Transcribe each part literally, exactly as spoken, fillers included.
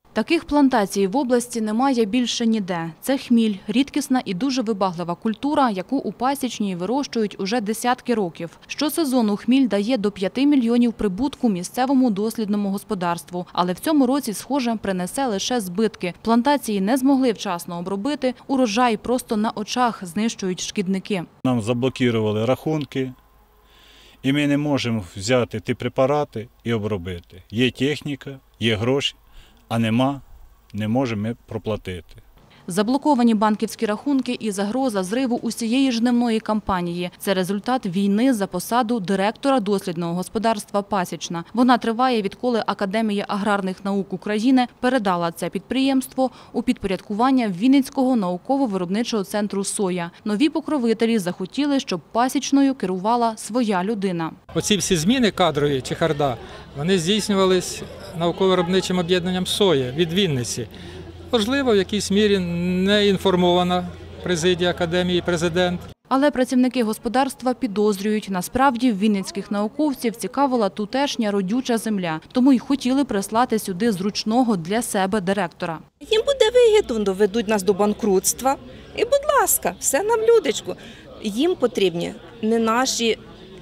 Таких плантацій в області немає більше ніде. Це хміль – рідкісна і дуже вибаглива культура, яку у Пасічній вирощують уже десятки років. Щосезону хміль дає до п'яти мільйонів прибутку місцевому дослідному господарству. Але в цьому році, схоже, принесе лише збитки. Плантації не змогли вчасно обробити, урожай просто на очах знищують шкідники. Нам заблокували рахунки, і ми не можемо взяти ті препарати і обробити. Є техніка, є гроші. А нема, не можемо ми проплатити. Заблоковані банківські рахунки і загроза зриву усієї жнивної кампанії – це результат війни за посаду директора дослідного господарства «Пасічна». Вона триває, відколи Академія аграрних наук України передала це підприємство у підпорядкування Вінницького науково-виробничого центру «Соя». Нові покровителі захотіли, щоб Пасічною керувала своя людина. Оці всі зміни кадрові, чехарда, вони здійснювались науково-виробничим об'єднанням «Соя» від Вінниці. Можливо, в якійсь мірі не інформована президія Академії, президент. Але працівники господарства підозрюють, насправді вінницьких науковців цікавила тутешня родюча земля, тому й хотіли прислати сюди зручного для себе директора. Їм буде вигідно, доведуть нас до банкрутства. І, будь ласка, все нам людочку. Їм потрібні не наші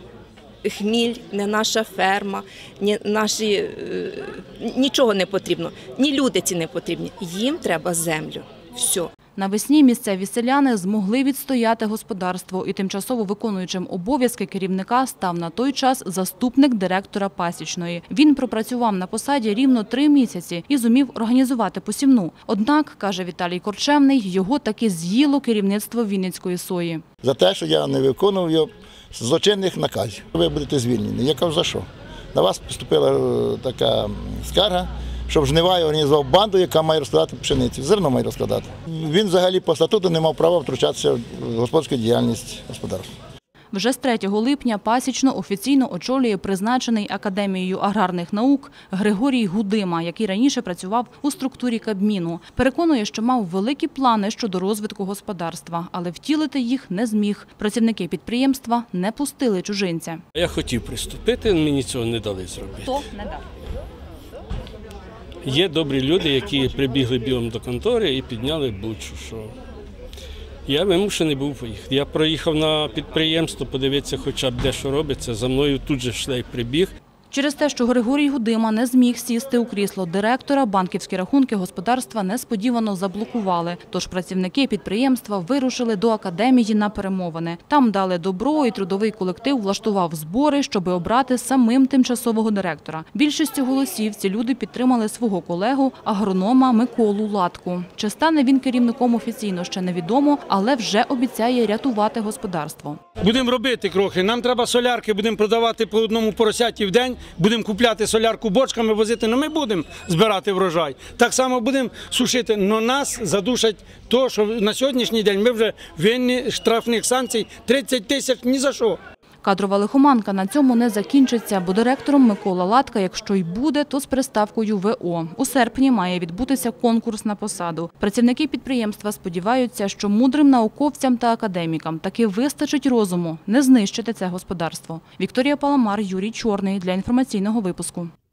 хміль, не наша ферма, ні наші, нічого не потрібно, ні люди ці не потрібні. Їм треба землю. Все. Навесні місцеві селяни змогли відстояти господарство, і тимчасово виконуючим обов'язки керівника став на той час заступник директора Пасічної. Він пропрацював на посаді рівно три місяці і зумів організувати посівну. Однак, каже Віталій Корчевний, його таки з'їло керівництво Вінницької сої. За те, що я не виконував його злочинних наказів. Ви будете звільнені. Я кажу, за що? На вас поступила така скарга, щоб Жнивай організував банду, яка має розкладати пшеницю. Зерно має розкладати. Він взагалі по статуту не мав права втручатися в господарську діяльність господарства. Вже з третього липня Пасічну офіційно очолює призначений Академією аграрних наук Григорій Гудима, який раніше працював у структурі Кабміну. Переконує, що мав великі плани щодо розвитку господарства, але втілити їх не зміг. Працівники підприємства не пустили чужинця. Я хотів приступити, мені цього не дали зробити. Хто не дав? Є добрі люди, які прибігли білом до контори і підняли бучу, що я вимушений був поїхати. Я проїхав на підприємство, подивитися хоча б де що робиться, за мною тут же шлейф прибіг. Через те, що Григорій Гудима не зміг сісти у крісло директора, банківські рахунки господарства несподівано заблокували. Тож працівники підприємства вирушили до Академії на перемовини. Там дали добро, і трудовий колектив влаштував збори, щоб обрати самим тимчасового директора. Більшістю голосів ці люди підтримали свого колегу, агронома Миколу Латку. Чи стане він керівником офіційно, ще невідомо, але вже обіцяє рятувати господарство. Будемо робити крохи. Нам треба солярки, будемо продавати по одному поросяті в день. Будемо купляти солярку бочками, возити, але ми будемо збирати врожай. Так само будемо сушити, але нас задушать то, що на сьогоднішній день ми вже винні штрафних санкцій тридцять тисяч ні за що. Кадрова лихоманка на цьому не закінчиться, бо директором Микола Латка, якщо й буде, то з приставкою В О. У серпні має відбутися конкурс на посаду. Працівники підприємства сподіваються, що мудрим науковцям та академікам таки вистачить розуму не знищити це господарство. Вікторія Паламар, Юрій Чорний для інформаційного випуску.